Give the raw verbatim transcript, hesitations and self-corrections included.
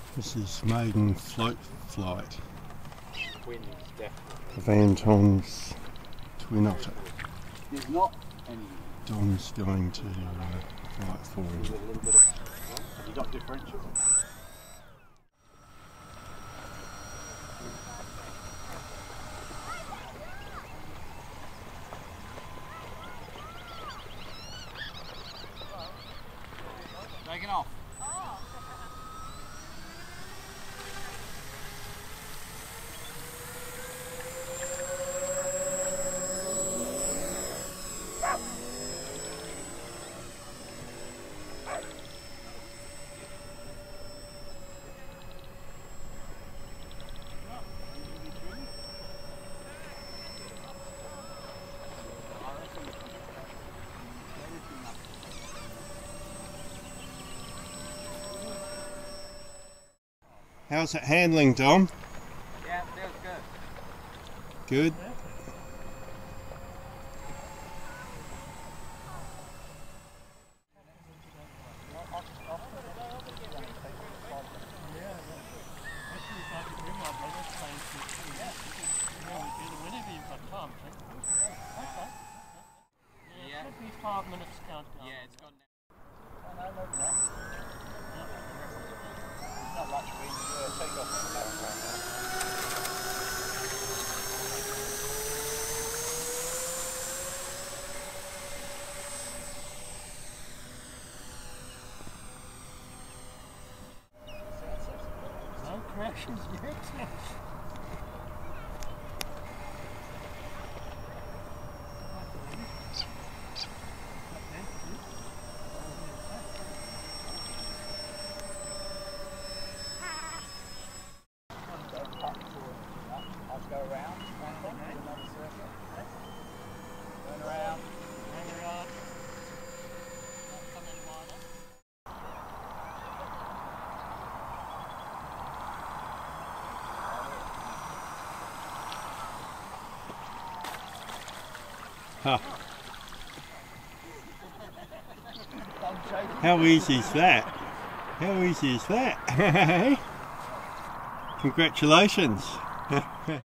This is maiden float flight Wind, definitely. of Anton's Twin Otter. There's not any. Dom's going to uh, flight for him. A little bit of, have you got differential? Taking off. How's it handling, Dom? Yeah, feels good. Good? Yeah. Should be five minutes countdown. Yeah, it's gone now. No, no, no, no. Not much wind. Yeah, take off on the barrel right now. No crashes yet. Go around, Anton, do another circle. Turn around. Hang around. Come in wider. Huh. How easy is that? How easy is that? Congratulations.